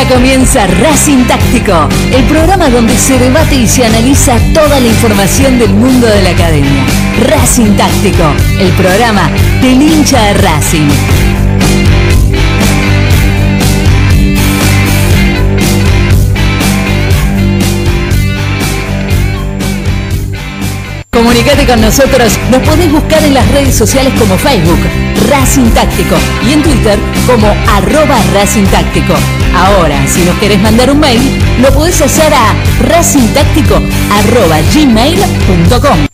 Ahora comienza Racing Táctico, el programa donde se debate y se analiza toda la información del mundo de la academia. Racing Táctico, el programa del hincha de Racing. Comunicate con nosotros, nos podés buscar en las redes sociales como Facebook, Racing Táctico, y en Twitter como @Racing Táctico. Ahora, si nos querés mandar un mail, lo podés hacer a racingtáctico@gmail.com.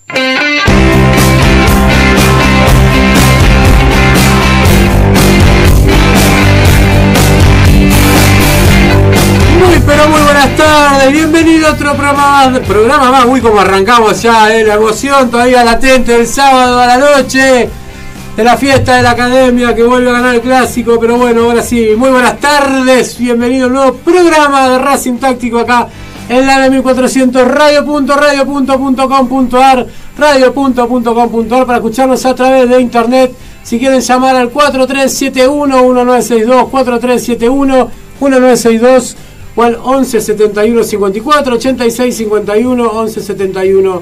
Muy buenas tardes, bienvenido a otro programa más. Uy, como arrancamos ya, la emoción todavía latente del sábado a la noche de la fiesta de la academia que vuelve a ganar el clásico. Pero bueno, ahora sí, muy buenas tardes, bienvenido a un nuevo programa de Racing Táctico acá en la de 1400 radio.com.ar, radio.com.ar para escucharnos a través de internet. Si quieren llamar al 4371-1962, 4371-1962 o al 11 71 54 86 51, 11 71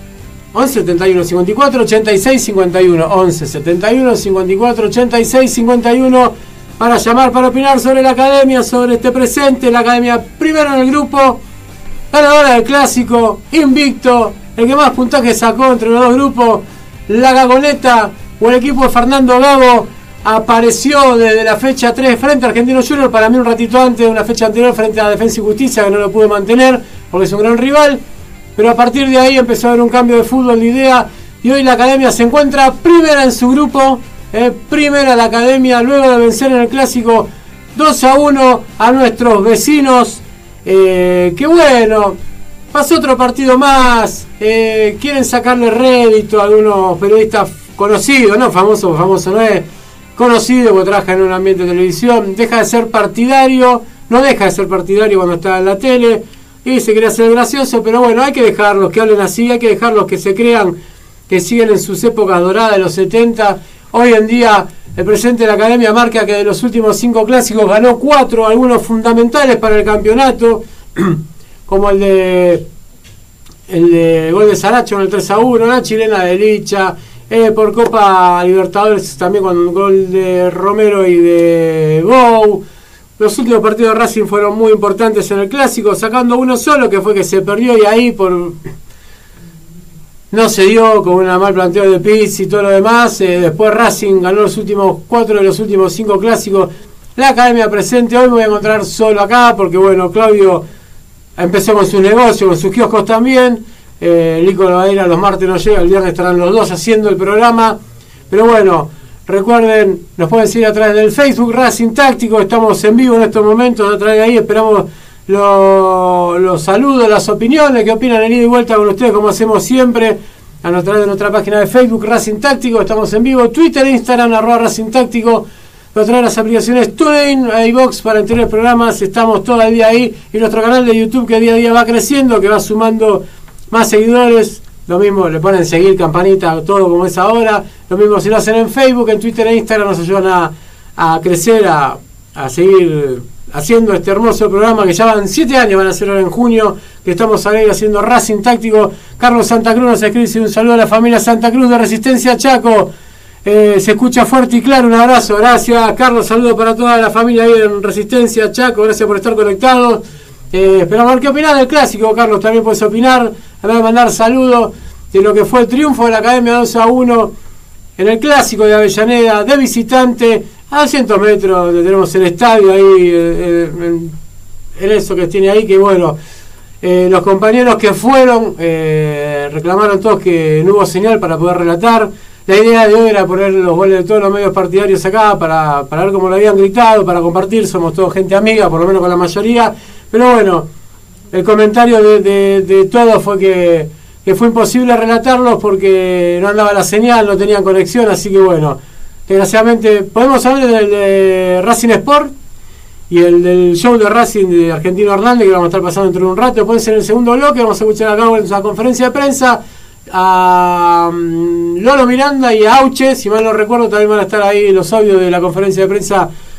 54 86 51, 11 71 54 86 51 para llamar, para opinar sobre la academia, sobre este presente. La academia primero en el grupo, ganadora del clásico, invicto, el que más puntajes sacó entre los dos grupos. La Gagoneta o el equipo de Fernando Gago apareció desde la fecha 3 frente a Argentinos Juniors, para mí un ratito antes de una fecha anterior frente a Defensa y Justicia, que no lo pude mantener porque es un gran rival, pero a partir de ahí empezó a haber un cambio de fútbol de idea y hoy la academia se encuentra primera en su grupo, primera la academia luego de vencer en el clásico 2-1 a nuestros vecinos, que bueno, pasó otro partido más, quieren sacarle rédito a algunos periodistas conocidos, no famoso no es conocido porque trabaja en un ambiente de televisión, deja de ser partidario cuando está en la tele y se quiere hacer gracioso, pero bueno, hay que dejarlos que hablen así, hay que dejarlos que se crean que siguen en sus épocas doradas de los 70. Hoy en día el presidente de la academia marca que de los últimos 5 clásicos ganó 4, algunos fundamentales para el campeonato, como el de gol de Saracho en el 3-1, la chilena de Licha, por Copa Libertadores también con un gol de Romero y de Gou. Los últimos partidos de Racing fueron muy importantes en el clásico, sacando uno solo que fue que se perdió y ahí no se dio con un mal planteo de Pizzi y todo lo demás. Después Racing ganó los últimos 4 de los últimos 5 clásicos. La academia presente, hoy me voy a encontrar solo acá porque bueno, Claudio empezó con su negocio, con sus kioscos también. Lico va a ir a los martes, no llega, el viernes estarán los dos haciendo el programa. Pero bueno, recuerden, nos pueden seguir a través del Facebook Racing Táctico, estamos en vivo en estos momentos, a través de ahí esperamos los saludos, las opiniones, que opinan en ida y vuelta con ustedes como hacemos siempre, a través de nuestra página de Facebook Racing Táctico, estamos en vivo, Twitter, Instagram, @Racing Táctico, a través de las aplicaciones TuneIn, iVox para anteriores programas, estamos todo el día ahí, y nuestro canal de YouTube que día a día va creciendo, que va sumando más seguidores. Lo mismo, le ponen seguir, campanita, todo como es ahora. Lo mismo si lo hacen en Facebook, en Twitter e Instagram, nos ayudan a crecer, a seguir haciendo este hermoso programa que ya van 7 años, van a ser ahora en junio, que estamos ahí haciendo Racing Táctico. Carlos Santa Cruz nos escribe un saludo a la familia Santa Cruz de Resistencia Chaco. Se escucha fuerte y claro, un abrazo, gracias Carlos, saludo para toda la familia ahí en Resistencia Chaco, gracias por estar conectados. Esperamos a ver qué opinás del clásico, Carlos, también puedes opinar, a ver, mandar saludos de lo que fue el triunfo de la academia 2-1 en el clásico de Avellaneda, de visitante, a 200 metros donde tenemos el estadio ahí, en eso que tiene ahí, que bueno, los compañeros que fueron reclamaron todos que no hubo señal para poder relatar. La idea de hoy era poner los goles de todos los medios partidarios acá para ver cómo lo habían gritado, para compartir, somos todos gente amiga, por lo menos con la mayoría, pero bueno, el comentario de todos fue que fue imposible relatarlos porque no andaba la señal, no tenían conexión, así que bueno, desgraciadamente podemos hablar del de Racing Sport y el del show de Racing de Argentino Hernández, que vamos a estar pasando dentro de un rato. Puede ser el segundo bloque, vamos a escuchar acá en la conferencia de prensa a Lolo Miranda y a Auche, si mal no recuerdo también van a estar ahí los audios de la conferencia de prensa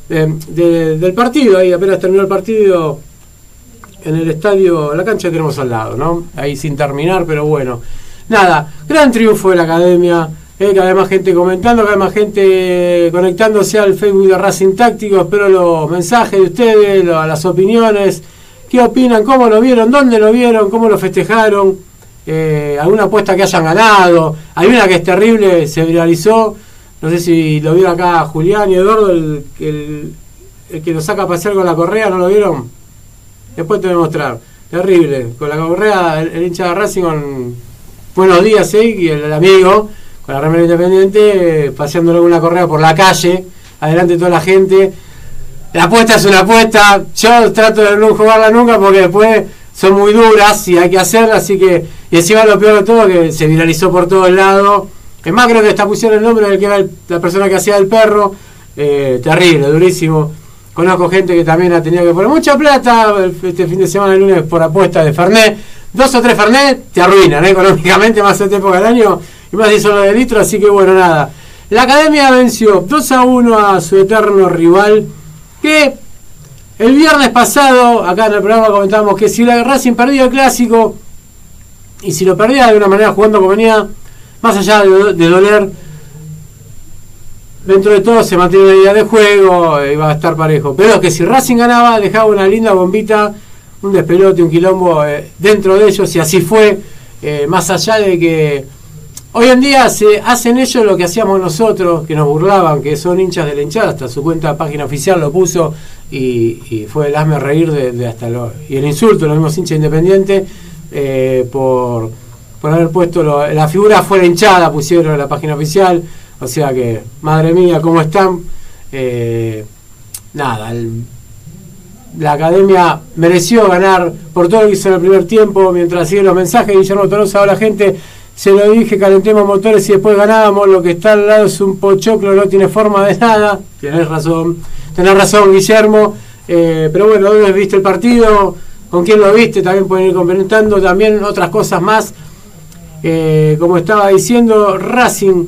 del partido. Ahí apenas terminó el partido en el estadio, la cancha que tenemos al lado, ¿no? Ahí sin terminar, pero bueno. Nada, gran triunfo de la academia. Cada vez más gente comentando, cada vez más gente conectándose al Facebook de Racing Táctico. Espero los mensajes de ustedes, las opiniones. ¿Qué opinan? ¿Cómo lo vieron? ¿Dónde lo vieron? ¿Cómo lo festejaron? ¿Alguna apuesta que hayan ganado? Hay una que es terrible, se viralizó. No sé si lo vieron acá Julián y Eduardo, el que lo saca a pasear con la correa, ¿no lo vieron? Después te voy a mostrar. Terrible. Con la correa, el hincha de Racing con buenos días, y el amigo con la remera Independiente paseándolo con una correa por la calle, adelante de toda la gente. La apuesta es una apuesta. Yo trato de no jugarla nunca porque después son muy duras y hay que hacerlas, así que, y encima lo peor de todo que se viralizó por todos lados. Es más, creo que hasta pusieron el nombre del que era la persona que hacía el perro. Terrible, durísimo. Conozco gente que también ha tenido que poner mucha plata este fin de semana, el lunes, por apuestas de Fernet. 2 o 3 Fernet te arruinan económicamente, más esta época del año, y más si son los de litro, así que bueno, nada. La academia venció 2-1 a su eterno rival, que el viernes pasado, acá en el programa comentábamos que si la Racing perdía el clásico, y si lo perdía de una manera jugando como venía, más allá de doler, dentro de todo se mantiene una idea de juego, iba a estar parejo. Pero es que si Racing ganaba, dejaba una linda bombita, un despelote, un quilombo dentro de ellos, y así fue, más allá de que hoy en día se hacen ellos lo que hacíamos nosotros, que nos burlaban, que son hinchas de la hinchada, hasta su cuenta página oficial lo puso, y fue el hazme reír de hasta y el insulto, los mismos hinchas independientes, por haber puesto la figura fuera hinchada, pusieron en la página oficial. O sea que, madre mía, ¿cómo están? Nada, la academia mereció ganar por todo lo que hizo en el primer tiempo. Mientras siguen los mensajes, Guillermo Tolosa, la gente, se lo dije, calentemos motores y después ganábamos. Lo que está al lado es un pochoclo, no tiene forma de nada. Tenés razón, Guillermo. Pero bueno, ¿dónde viste el partido? ¿Con quién lo viste? También pueden ir comentando. También otras cosas más. Como estaba diciendo, Racing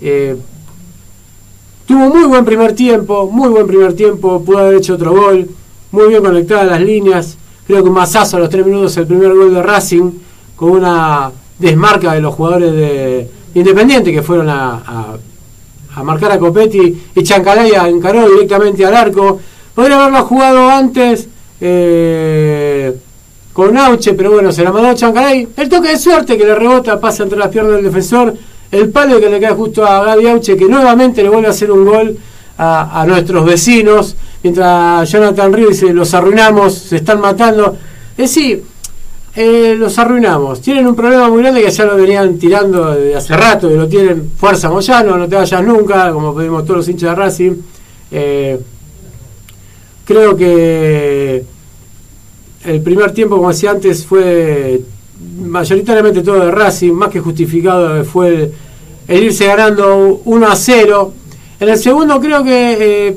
tuvo muy buen primer tiempo, pudo haber hecho otro gol, muy bien conectadas las líneas. Creo que un mazazo a los 3 minutos el primer gol de Racing, con una desmarca de los jugadores de Independiente que fueron a marcar a Copetti, y Chancalaya encaró directamente al arco. Podría haberlo jugado antes con Auche, pero bueno, se la mandó Chancalay. El toque de suerte que le rebota, pasa entre las piernas del defensor. El palo que le cae justo a Gaby Auche, que nuevamente le vuelve a hacer un gol a nuestros vecinos. Mientras Jonathan Ríos dice, los arruinamos, se están matando. Sí, los arruinamos. Tienen un problema muy grande que ya lo venían tirando de hace rato, que lo tienen. Fuerza Moyano, no te vayas nunca, como pedimos todos los hinchas de Racing. Creo que el primer tiempo, como decía antes, fue mayoritariamente todo de Racing, más que justificado fue el irse ganando 1-0. En el segundo creo que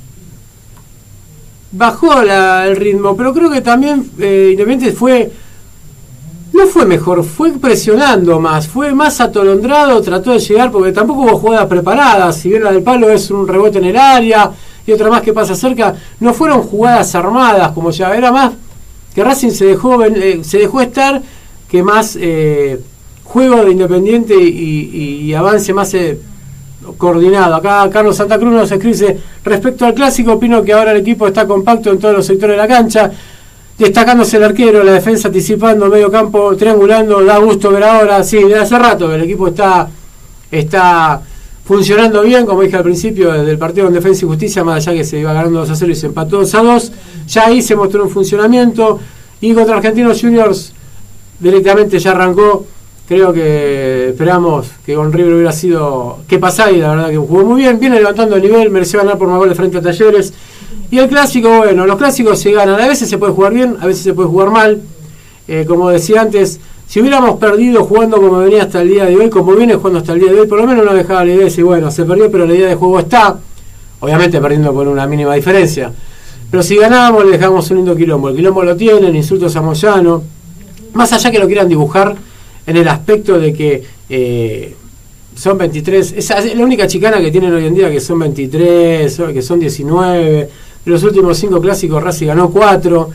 bajó el ritmo, pero creo que también Independiente no fue mejor, fue presionando más, fue más atolondrado, trató de llegar, porque tampoco hubo jugadas preparadas. Si bien la del palo es un rebote en el área y otra más que pasa cerca, no fueron jugadas armadas, como ya era más que Racing se dejó estar, que más juego de Independiente y avance más coordinado. Acá Carlos Santa Cruz nos escribe: respecto al clásico, opino que ahora el equipo está compacto en todos los sectores de la cancha, destacándose el arquero, la defensa anticipando, medio campo triangulando. Da gusto ver ahora, sí, de hace rato el equipo está funcionando bien, como dije al principio, desde el partido con Defensa y Justicia, más allá que se iba ganando 2-0 y se empató 2-2, ya ahí se mostró un funcionamiento. Y contra Argentinos Juniors directamente ya arrancó. Creo que esperamos que con River hubiera sido que pasara, y la verdad que jugó muy bien, viene levantando el nivel, mereció ganar por más goles frente a Talleres. Y el clásico, bueno, los clásicos se ganan, a veces se puede jugar bien, a veces se puede jugar mal. Como decía antes, si hubiéramos perdido jugando como venía hasta el día de hoy, como viene jugando hasta el día de hoy, por lo menos no dejaba la idea de decir, bueno, se perdió, pero la idea de juego está, obviamente perdiendo por una mínima diferencia. Pero si ganábamos, le dejamos un lindo quilombo. El quilombo lo tienen, insultos a Moyano, más allá que lo quieran dibujar en el aspecto de que son 23, esa es la única chicana que tienen hoy en día, que son 23, que son 19. De los últimos 5 clásicos Racing ganó 4.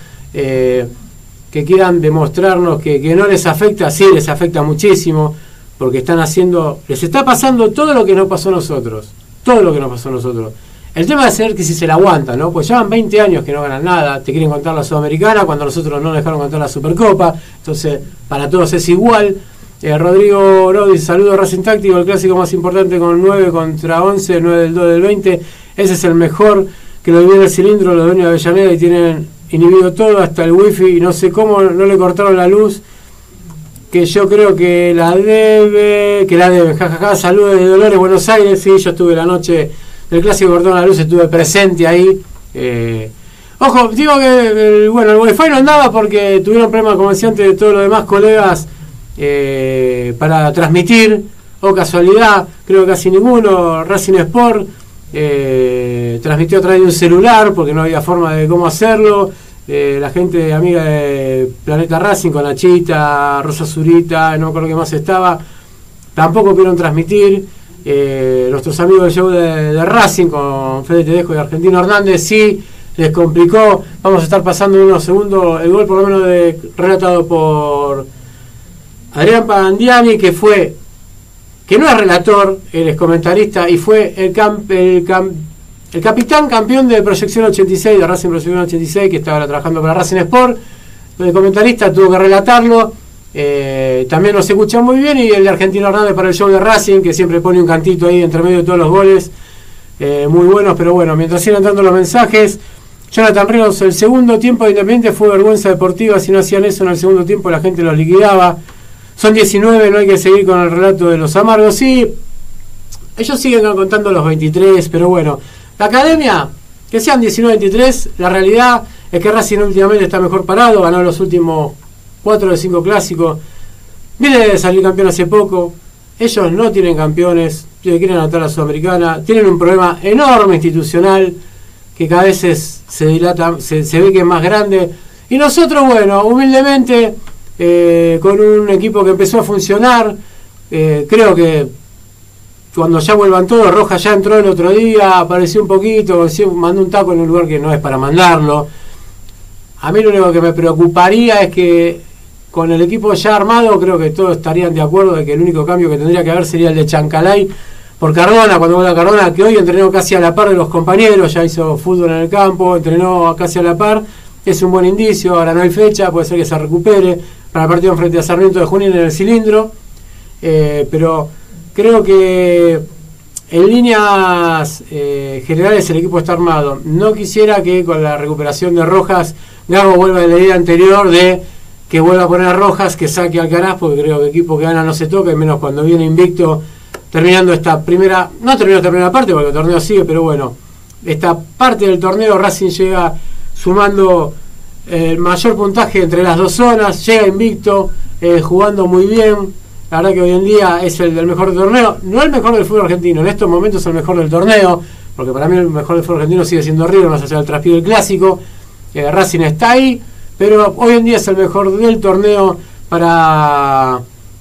Que quieran demostrarnos que no les afecta, sí les afecta muchísimo, porque están haciendo, les está pasando todo lo que nos pasó a nosotros, todo lo que nos pasó a nosotros. El tema es ser que si se la aguantan, ¿no? Pues llevan 20 años que no ganan nada, te quieren contar la Sudamericana cuando nosotros no dejaron contar la Supercopa, entonces para todos es igual. Rodrigo Brody, saludo Racing Táctico, el clásico más importante con 9 contra 11, 9 del 2 del 20, ese es el mejor, que lo viene el cilindro, los dueños de Avellaneda y tienen inhibido todo, hasta el wifi, y no sé cómo no le cortaron la luz, que yo creo que la deben, jajaja, saludos de Dolores, Buenos Aires. Sí, yo estuve la noche del clásico, cortaron la luz, estuve presente ahí. Ojo, digo que el wifi no andaba porque tuvieron problemas, como decía antes, de todos los demás colegas para transmitir, o casualidad, creo que casi ninguno. Racing Sport transmitió a través de un celular porque no había forma de cómo hacerlo. La gente amiga de Planeta Racing, con Nachita, Rosa Zurita, no me acuerdo qué más estaba, tampoco pudieron transmitir. Nuestros amigos del show de Racing con Fede Tedejo y Argentino Hernández sí les complicó. Vamos a estar pasando en unos segundos el gol, por lo menos relatado por Adrián Pagandiani, que no es relator, él es comentarista y fue el capitán campeón de Proyección 86, de Racing Proyección 86, que estaba trabajando para Racing Sport. El comentarista tuvo que relatarlo, también nos escucha muy bien, y el de Argentino Hernández para el show de Racing, que siempre pone un cantito ahí entre medio de todos los goles, muy buenos. Pero bueno, mientras siguen entrando los mensajes, Jonathan Ríos, el segundo tiempo de Independiente fue vergüenza deportiva, si no hacían eso en el segundo tiempo la gente los liquidaba. Son 19, no hay que seguir con el relato de los amargos. Sí, ellos siguen contando los 23, pero bueno, la academia, que sean 19-23, la realidad es que Racing últimamente está mejor parado, ganó los últimos 4 de 5 clásicos, viene de salir campeón hace poco, ellos no tienen campeones, quieren anotar a la Sudamericana, tienen un problema enorme institucional, que cada vez se dilata, se ve que es más grande, y nosotros, bueno, humildemente, con un equipo que empezó a funcionar, creo que cuando ya vuelvan todos, Rojas ya entró el otro día, apareció un poquito, mandó un taco en un lugar que no es para mandarlo. A mí lo único que me preocuparía es que con el equipo ya armado, creo que todos estarían de acuerdo de que el único cambio que tendría que haber sería el de Chancalay por Cardona, cuando vuelva Cardona, que hoy entrenó casi a la par de los compañeros, ya hizo fútbol en el campo, entrenó casi a la par, es un buen indicio. Ahora no hay fecha, puede ser que se recupere para el partido frente a Sarmiento de Junín en el cilindro, pero creo que en líneas generales el equipo está armado. No quisiera que con la recuperación de Rojas Gago vuelva a la idea anterior de que vuelva a poner a Rojas, que saque a Alcaraz, porque creo que el equipo que gana no se toca, y menos cuando viene invicto, terminando esta primera, no terminó esta primera parte porque el torneo sigue, pero bueno, esta parte del torneo Racing llega sumando el mayor puntaje entre las dos zonas, llega invicto, jugando muy bien. La verdad que hoy en día es el del mejor del torneo, no el mejor del fútbol argentino, en estos momentos es el mejor del torneo, porque para mí el mejor del fútbol argentino sigue siendo River, más allá del traspié del clásico. Racing está ahí, pero hoy en día es el mejor del torneo para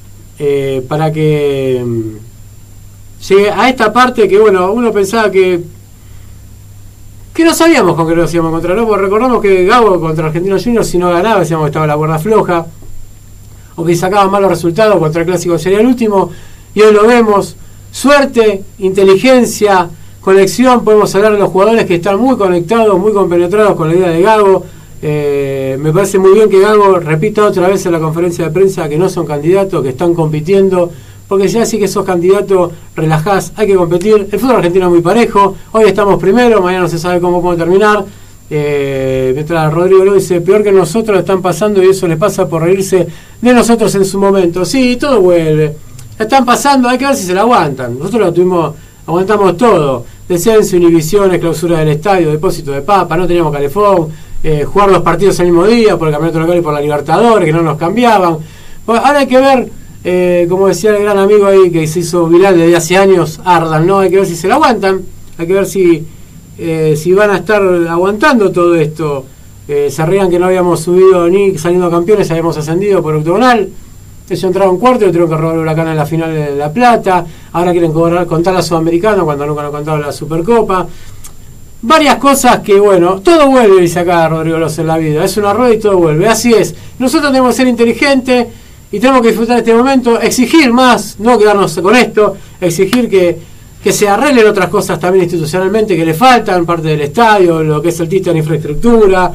que llegue a esta parte que, bueno, uno pensaba que no sabíamos con qué nos íbamos a encontrar, ¿no? Porque recordamos que Gago contra Argentinos Juniors, si no ganaba, decíamos que estaba la cuerda floja, o que sacaban malos resultados, contra el clásico sería el último, y hoy lo vemos. Suerte, inteligencia, conexión, podemos hablar de los jugadores que están muy conectados, muy compenetrados con la idea de Gago. Me parece muy bien que Gago repita otra vez en la conferencia de prensa que no son candidatos, que están compitiendo, porque si así que sos candidato, relajás, hay que competir. El fútbol argentino es muy parejo, hoy estamos primero, mañana no se sabe cómo podemos terminar. Mientras Rodrigo lo dice, peor que nosotros están pasando, y eso les pasa por reírse de nosotros en su momento. Sí, todo vuelve, están pasando, hay que ver si se la aguantan. Nosotros aguantamos todo, descenso, inhibiciones, clausura del estadio, depósito de papa, no teníamos calefón, jugar los partidos el mismo día por el campeonato local y por la Libertadores, que no nos cambiaban. Bueno, ahora hay que ver, como decía el gran amigo ahí que se hizo viral desde hace años, Ardan, ¿no? Hay que ver si se la aguantan, hay que ver si van a estar aguantando todo esto. Se reían que no habíamos subido ni saliendo campeones, habíamos ascendido por octogonal. Ellos entraron cuarto y tuvieron que robar Huracán en la final de La Plata. Ahora quieren contar la Sudamericana cuando nunca lo contaron la Supercopa. Varias cosas que, bueno, todo vuelve, dice acá Rodrigo López, en la vida. Es una rueda y todo vuelve. Así es. Nosotros tenemos que ser inteligentes y tenemos que disfrutar de este momento, exigir más, no quedarnos con esto, exigir que se arreglen otras cosas también institucionalmente que le faltan, parte del estadio, lo que es el título de infraestructura.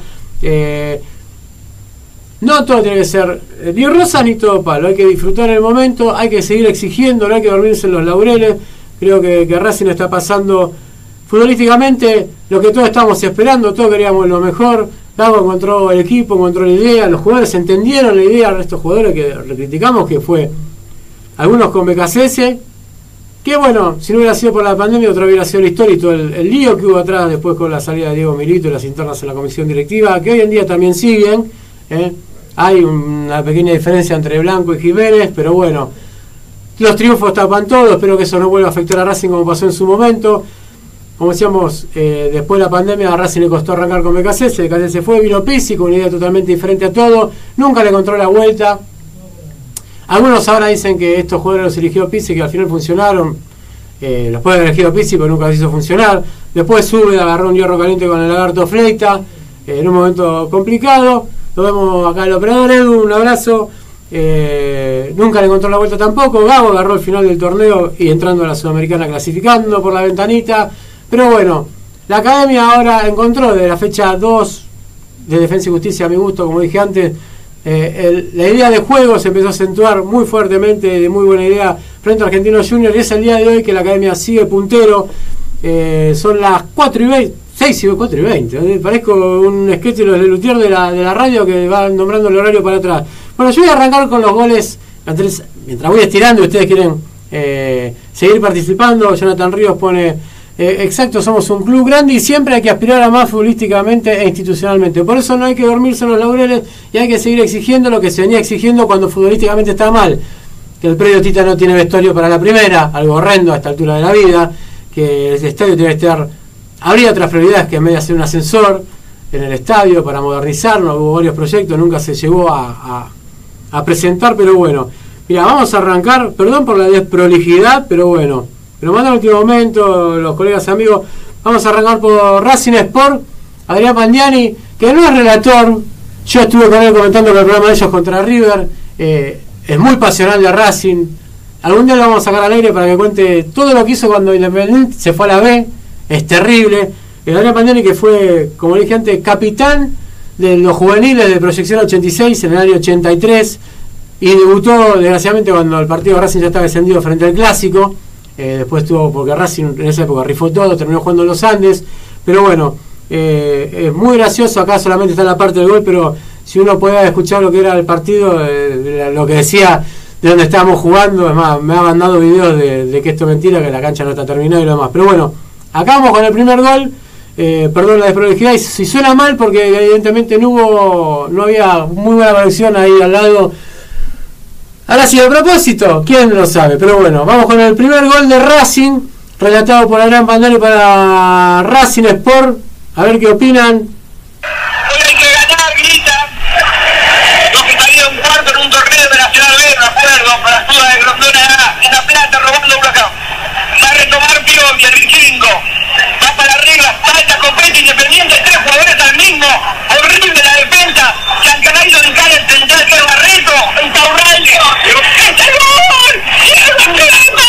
No todo tiene que ser ni rosa ni todo palo. Hay que disfrutar el momento, hay que seguir exigiendo, no hay que dormirse en los laureles. Creo que Racing está pasando futbolísticamente lo que todos estábamos esperando, todos queríamos lo mejor. Gago encontró el equipo, encontró la idea, los jugadores entendieron la idea de estos jugadores que le criticamos, que fue algunos con BKCS, que bueno, si no hubiera sido por la pandemia otra hubiera sido la historia y todo el lío que hubo atrás después con la salida de Diego Milito y las internas en la comisión directiva, que hoy en día también siguen. Hay una pequeña diferencia entre Blanco y Jiménez, pero bueno, los triunfos tapan todo. Espero que eso no vuelva a afectar a Racing como pasó en su momento. Como decíamos, después de la pandemia a Racing le costó arrancar con BKCS. BKCS se fue, vino Pizzi con una idea totalmente diferente a todo, nunca le encontró la vuelta. Algunos ahora dicen que estos jugadores los eligió Pizzi, que al final funcionaron. Los puede haber elegido Pizzi, pero nunca los hizo funcionar. Después sube, agarró un hierro caliente con el Lagarto Fleita, en un momento complicado. Lo vemos acá el operador Edu, un abrazo. Nunca le encontró la vuelta tampoco. Gago agarró el final del torneo y entrando a la Sudamericana, clasificando por la ventanita. Pero bueno, la academia ahora encontró de la fecha 2 de Defensa y Justicia, a mi gusto, como dije antes, la idea de juego se empezó a acentuar muy fuertemente, de muy buena idea, frente a Argentinos Juniors, y es el día de hoy que la academia sigue puntero. Son las 4:20, 6 y 4:20, parezco un sketch de los Lelutier de la radio que va nombrando el horario para atrás. Bueno, yo voy a arrancar con los goles, mientras voy estirando y ustedes quieren seguir participando. Jonathan Ríos pone... exacto, somos un club grande y siempre hay que aspirar a más futbolísticamente e institucionalmente. Por eso no hay que dormirse en los laureles y hay que seguir exigiendo lo que se venía exigiendo cuando futbolísticamente está mal. Que el predio Tita no tiene vestuario para la primera, algo horrendo a esta altura de la vida. Que el estadio tiene que estar... Habría otras prioridades que en vez de hacer un ascensor en el estadio para modernizarlo. Hubo varios proyectos, nunca se llegó a presentar, pero bueno. Mira, vamos a arrancar, perdón por la desprolijidad, pero bueno. Pero manda el último momento, los colegas amigos. Vamos a arrancar por Racing Sport. Adrián Pandiani, que no es relator. Yo estuve con él comentando el programa de ellos contra River. Es muy pasional de Racing. Algún día lo vamos a sacar al aire para que cuente todo lo que hizo cuando Independiente se fue a la B. Es terrible. Adrián Pandiani, que fue, como dije antes, capitán de los juveniles de Proyección 86 en el año 83. Y debutó, desgraciadamente, cuando el partido de Racing ya estaba descendido frente al Clásico. Después tuvo, porque Racing en esa época rifó todo, terminó jugando en los Andes, pero bueno, es muy gracioso. Acá solamente está la parte del gol, pero si uno puede escuchar lo que era el partido, lo que decía de donde estábamos jugando, es más, me ha mandado videos de que esto es mentira, que la cancha no está terminada y lo demás. Pero bueno, acá vamos con el primer gol. Perdón la desprolijidad, y si suena mal porque evidentemente no había muy buena conexión ahí al lado. Ahora sí, a propósito, quién lo sabe, pero bueno, vamos con el primer gol de Racing, relatado por Adrián Pandiani para Racing Sport. A ver qué opinan. Hoy hay que ganar, grita. Los que salieron cuarto en un torneo de Nacional B, me acuerdo, para la ciudad de Grondona en La Plata, robando Huracán. Va a retomar Pirovi, el 5. Va para arriba, falta, compete Independiente, 3 jugadores al mismo. Horrible la defensa. Se han caído de cara el central que es Barreto. Intaurralde. ¡Este gol! ¡Y es la pelota!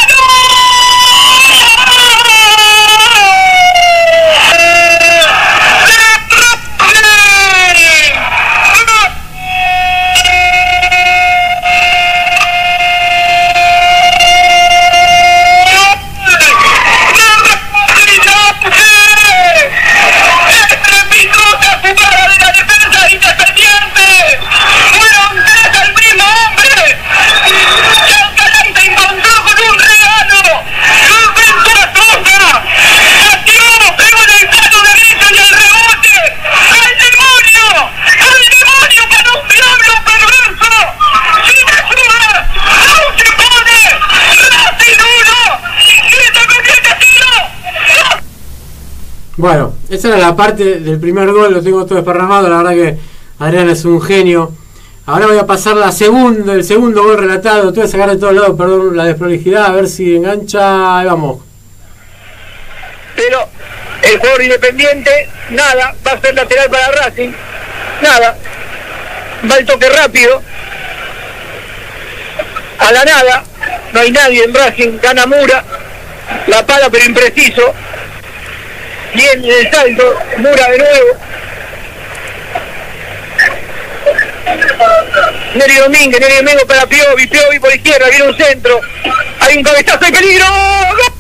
Bueno, esa era la parte del primer gol, lo tengo todo desparramado. La verdad que Adrián es un genio. Ahora voy a pasar el segundo gol relatado. Tuve que sacar de todos lados, perdón la desprolijidad, a ver si engancha. Ahí vamos. Pero el jugador Independiente, nada, va a ser lateral para Racing. Nada. Va el toque rápido. A la nada. No hay nadie en Racing. Gana Mura. La pala pero impreciso. Bien el salto. Mura de nuevo. Neri Domínguez para Piovi por izquierda, viene un centro, hay un cabezazo de peligro. ¡Gol!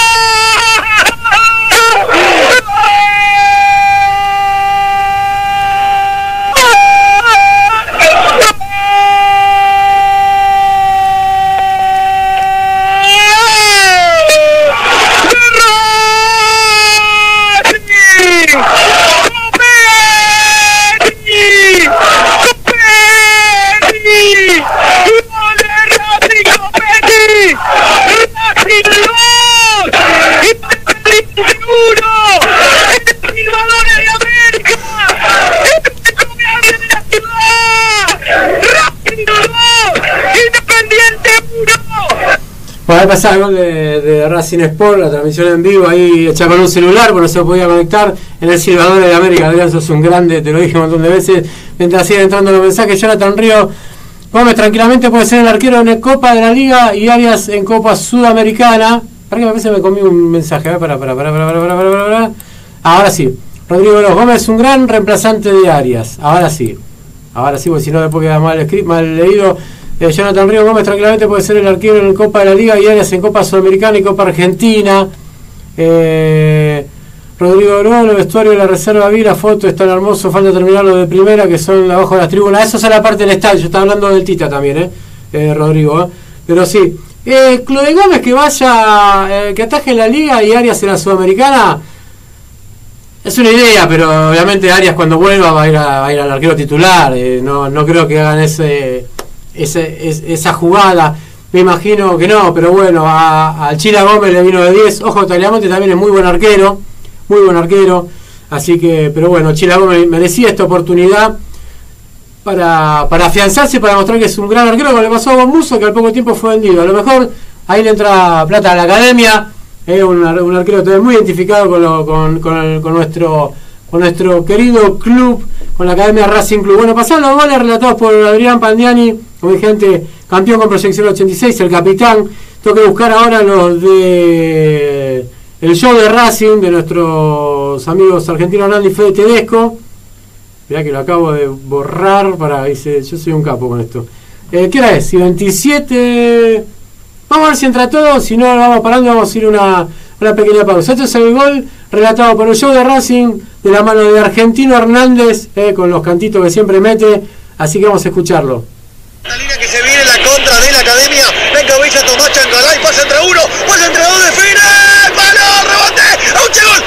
Bueno, ahí pasaba el gol de Racing Sport, la transmisión en vivo, ahí hecha con un celular, porque no se podía conectar en el Silvador de América. Adrián, sos un grande, te lo dije un montón de veces, mientras siguen entrando los mensajes. Jonathan Río Gómez tranquilamente puede ser el arquero en Copa de la Liga y Arias en Copa Sudamericana. Para que a veces me comí un mensaje, para. Ahora sí, Rodrigo Gómez, un gran reemplazante de Arias. Ahora sí, porque si no después queda mal leído. Jonathan Río Gómez tranquilamente puede ser el arquero en Copa de la Liga y Arias en Copa Sudamericana y Copa Argentina. Rodrigo Bruno, el vestuario de la Reserva vi la foto, es tan hermoso, falta terminar lo de primera que son abajo de las tribunas. Eso es la parte del estadio, yo estaba hablando del Tita también, Rodrigo, pero sí. Lo de Gómez que vaya, que ataje en la Liga y Arias en la Sudamericana, es una idea, pero obviamente Arias cuando vuelva va a ir al arquero titular. No creo que hagan esa jugada, me imagino que no, pero bueno, al Chila Gómez le vino de 10. Ojo, Tagliamonte también es muy buen arquero, así que, pero bueno, Chila Gómez merecía esta oportunidad para afianzarse, para mostrar que es un gran arquero, como le pasó a Gonmuso, que al poco tiempo fue vendido. A lo mejor ahí le entra plata a la academia, un arquero también muy identificado con nuestro querido club, con la Academia Racing Club. Bueno, pasaron los goles relatados por Adrián Pandiani, como dije antes, campeón con proyección 86, el capitán. Tengo que buscar ahora los de el show de Racing, de nuestros amigos argentinos Hernán y Fede Tedesco. Mirá que lo acabo de borrar, dice, yo soy un capo con esto. ¿Qué hora es? Si 27... Vamos a ver si entra todo, si no vamos parando, vamos a ir una pequeña pausa. Este es el gol relatado por el show de Racing, de la mano de Argentino Hernández, con los cantitos que siempre mete, así que vamos a escucharlo. La línea que se viene, la contra de la academia, la encabeza Tomás Chancalay, pasa entre uno, pasa entre dos, define, ¡palo, rebote, ¡auche, gol!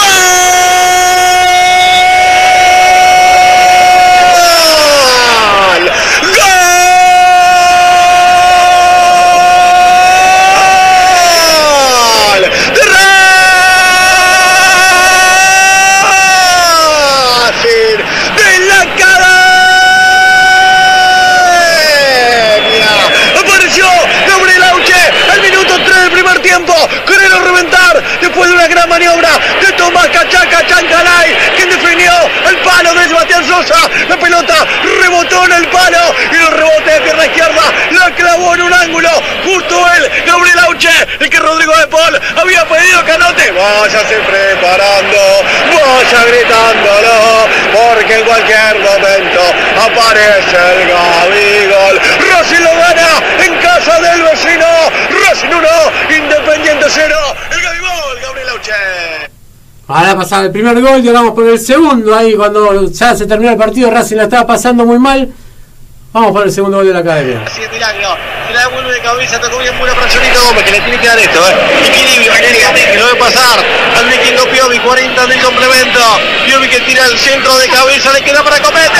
Quererlo reventar después de una gran maniobra de Tomás Chancalay, quien definió el palo de Sebastián Sosa. La pelota rebotó en el palo y el rebote de pierna izquierda la clavó en un ángulo. Justo él, Gabriel Auche, el que Rodrigo de Paul había pedido que anote. Váyase preparando, vaya gritándolo, porque en cualquier momento aparece el Gabigol. Racing lo gana en casa del vecino. Racing 1, Independiente 0, el Gabigol, Gabriel Auche. Ahora pasaba el primer gol y ahora vamos por el segundo. Ahí cuando ya se terminó el partido, Racing la estaba pasando muy mal. Vamos por el segundo gol de la academia. Así es, Milagro, se la devuelve de cabeza, tocó bien buena para Jonito Gómez, que le tiene que dar esto, equilibrio, que lo debe pasar al vikingo Piovi, 40 del complemento. Piovi que tira el centro de cabeza, le queda para Copete.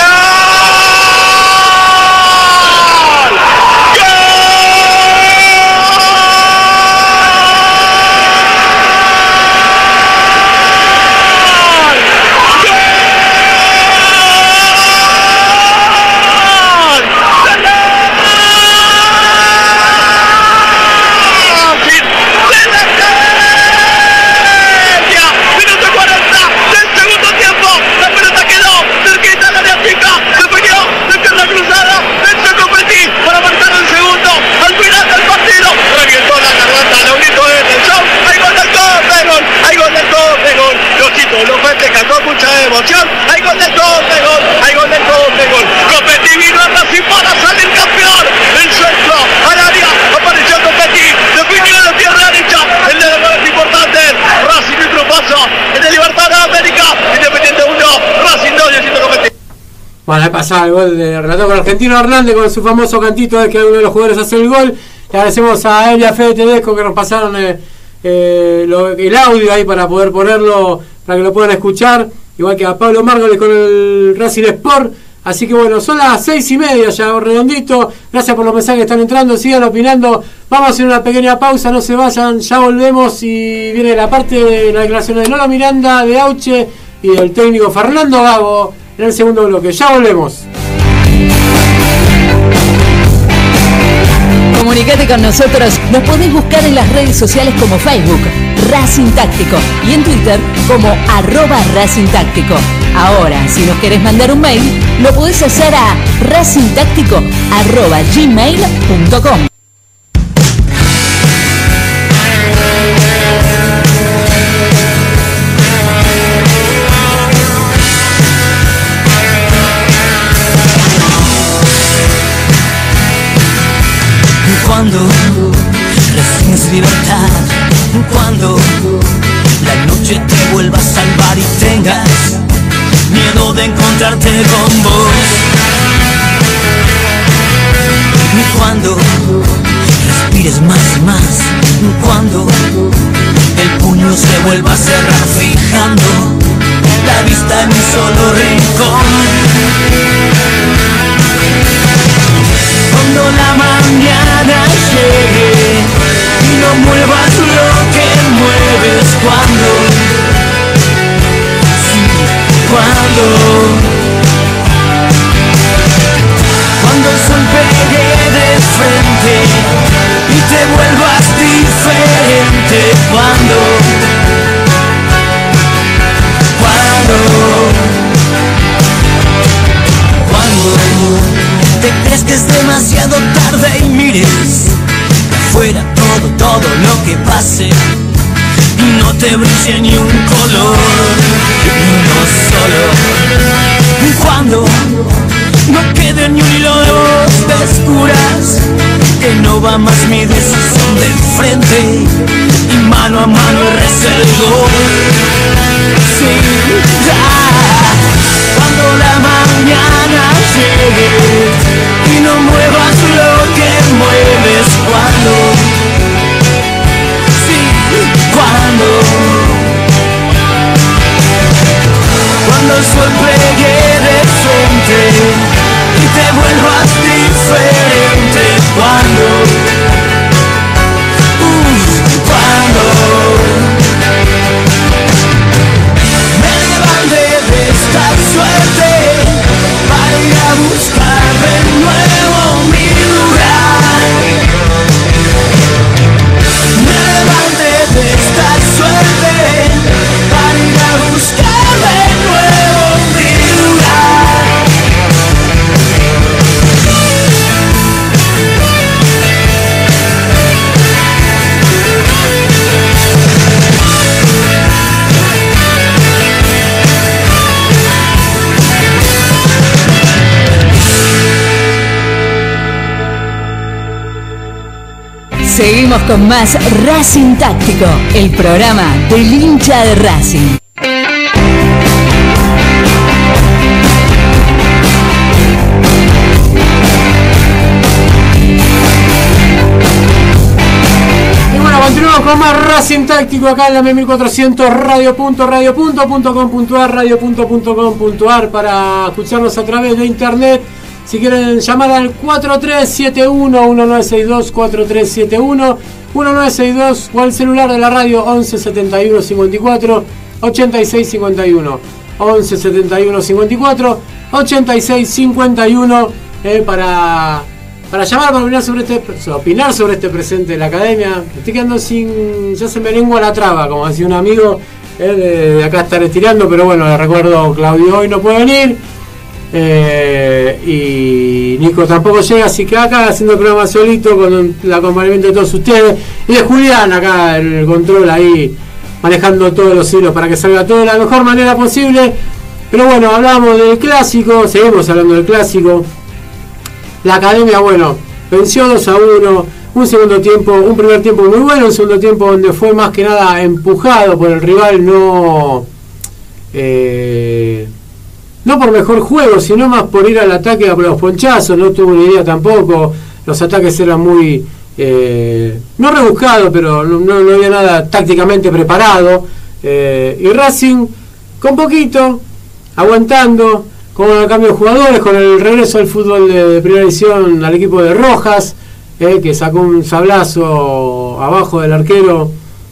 mucha emoción. Hay gol del Conde, gol. Hay gol del Conde, gol. Copetti vino a Racing para salir campeón. El centro al área. Apareció Copetti. Definió de pierna derecha. El de gol es importante. Racing y paso en el Libertadores de América. Independiente 1, Racing 2, y Copetti. Bueno, ahí pasaba el gol de relator con Argentino Hernández con su famoso cantito de que uno de los jugadores hace el gol. Le agradecemos a él y a Fede Tedesco que nos pasaron el audio ahí para poder ponerlo, para que lo puedan escuchar, igual que a Pablo Márgoles con el Racing Sport. Así que bueno, son las 6:30 ya, redondito. Gracias por los mensajes que están entrando, sigan opinando. Vamos a hacer una pequeña pausa, no se vayan, ya volvemos y viene la parte de la declaración de Lolo Miranda, de Auche y del técnico Fernando Gago en el segundo bloque. Ya volvemos. Comunicate con nosotros, nos podés buscar en las redes sociales como Facebook, Racing Táctico, y en Twitter como @Racing Táctico. Ahora, si nos querés mandar un mail, lo podés hacer a racingtáctico@gmail.com. Cuando recibes libertad, cuando la noche te vuelva a salvar y tengas miedo de encontrarte con vos, cuando respires más y más, cuando el puño se vuelva a cerrar fijando la vista en un solo rincón. Cuando la mañana llegue y no muevas lo que mueves, cuando, sí, cuando el sol pegue de frente y te vuelvas diferente, cuando te crees que es demasiado tarde y mires afuera todo lo que pase y no te brille ni un color, ni uno solo. Cuando no quede ni un hilo de voz, descubras que no va más mi decisión del frente y mano a mano el gol. Sí, ya. Cuando la mañana llegue y no muevas lo que mueves, cuando, sí, cuando el sol pegue de frente y te vuelvas diferente, cuando me levante de esta suerte para ir a buscar de nuevo mi lugar. Me levante de esta suerte para ir a buscar de nuevo mi lugar. Seguimos con más Racing Táctico, el programa del hincha de Racing. Y bueno, continuamos con más Racing Táctico acá en la M1400 radio.com.ar, radio.com.ar para escucharnos a través de internet. Si quieren llamar al 4371-1962, 4371-1962 o al celular de la radio 11 71 54 86 51, 11 71 54 86 51 para llamar, para opinar sobre este presente de la academia. Estoy quedando ya se me lengua la traba, como decía un amigo, de acá estaré tirando, pero bueno, le recuerdo, Claudio hoy no puede venir. Y Nico tampoco llega, así que acá haciendo el programa solito con el acompañamiento de todos ustedes y de Julián acá en el control ahí manejando todos los hilos para que salga todo de la mejor manera posible. Pero bueno, hablamos del clásico, seguimos hablando del clásico. La Academia, bueno, venció 2-1, un segundo tiempo, un primer tiempo muy bueno, un segundo tiempo donde fue más que nada empujado por el rival, no por mejor juego, sino más por ir al ataque a los ponchazos. No tuvo ni idea tampoco, los ataques eran muy no rebuscados, pero no había nada tácticamente preparado, y Racing con poquito, aguantando, con el cambio de jugadores, con el regreso al fútbol de primera división al equipo de Rojas, que sacó un sablazo abajo del arquero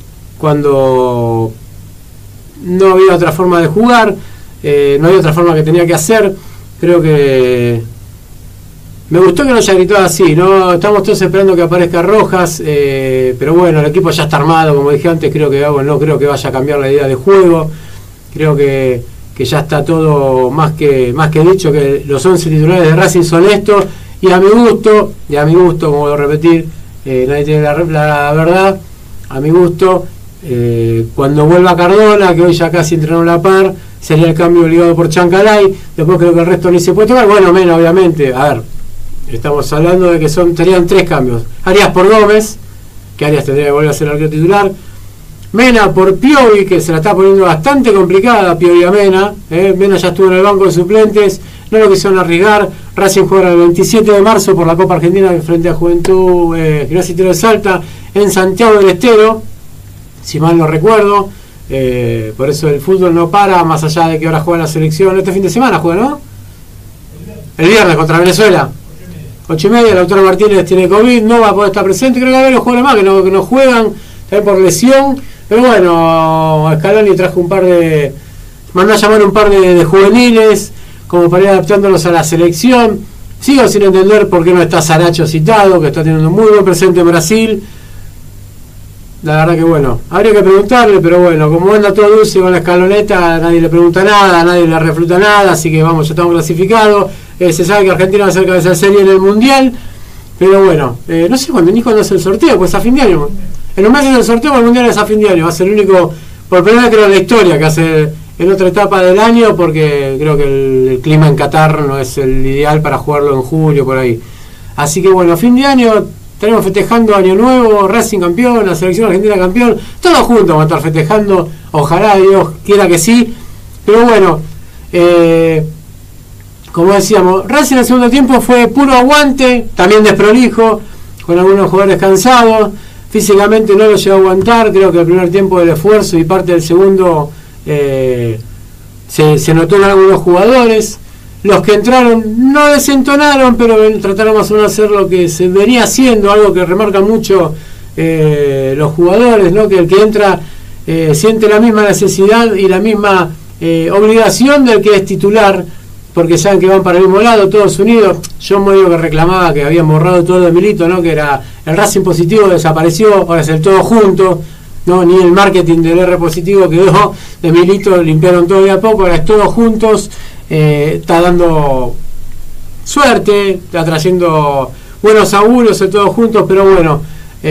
cuando no había otra forma de jugar, no había otra forma que tenía que hacer. Creo que me gustó que no haya gritado así, ¿no? Estamos todos esperando que aparezca Rojas, pero bueno, el equipo ya está armado, como dije antes. Creo que no creo que vaya a cambiar la idea de juego. Creo que ya está todo más que dicho, que los 11 titulares de Racing son estos, y a mi gusto, como voy a repetir, nadie tiene la verdad, a mi gusto, cuando vuelva Cardona, que hoy ya casi entrenó la par, sería el cambio obligado por Chancalay. Después creo que el resto ni se puede tocar, bueno, menos obviamente. A ver, estamos hablando de que serían 3 cambios. Arias por Gómez, que Arias tendría que volver a ser el arquero titular. Mena por Piovi, que se la está poniendo bastante complicada Piovi a Mena. Mena ya estuvo en el banco de suplentes, no lo quisieron arriesgar. Racing juega el 27 de marzo por la Copa Argentina frente a Juventud Universitario de Salta en Santiago del Estero, si mal no recuerdo. Por eso el fútbol no para, más allá de que ahora juega la selección. Este fin de semana juega, ¿no? El viernes contra Venezuela, 8:30. Lautaro Martínez tiene COVID, no va a poder estar presente. Creo que hay los jugadores más que no juegan, también por lesión. Pero bueno, Scaloni trajo mandó a llamar un par de juveniles como para ir adaptándolos a la selección. Sigo sin entender por qué no está Saracho citado, que está teniendo un muy buen presente en Brasil. La verdad que bueno, habría que preguntarle, pero bueno, como anda todo dulce con la escaloneta, nadie le pregunta nada, nadie le refluta nada, así que vamos, ya estamos clasificados. Se sabe que Argentina va a ser cabeza de serie en el Mundial, pero bueno, no sé cuándo hace el sorteo, pues a fin de año. En los meses del sorteo el Mundial es a fin de año, va a ser el único, por primera vez creo en la historia, que hace en otra etapa del año, porque creo que el clima en Qatar no es el ideal para jugarlo en julio, por ahí. Así que bueno, a fin de año estaremos festejando Año Nuevo, Racing campeón, la selección argentina campeón, todos juntos vamos a estar festejando, ojalá Dios quiera que sí. Pero bueno, como decíamos, Racing en el segundo tiempo fue puro aguante, también desprolijo, con algunos jugadores cansados, físicamente no lo llegó a aguantar. Creo que el primer tiempo del esfuerzo y parte del segundo se notó en algunos jugadores. Los que entraron no desentonaron, pero trataron más o menos de hacer lo que se venía haciendo, algo que remarca mucho los jugadores, ¿no? Que el que entra siente la misma necesidad y la misma obligación del que es titular, porque saben que van para el mismo lado, todos unidos. Yo medio que reclamaba que habían borrado todo de Milito, ¿no? Que era el Racing positivo, desapareció, ahora es el todo junto, ¿no? Ni el marketing del R positivo quedó, de Milito limpiaron todo de a poco, ahora es todos juntos. Está dando suerte, está trayendo buenos auguros de todos juntos, pero bueno,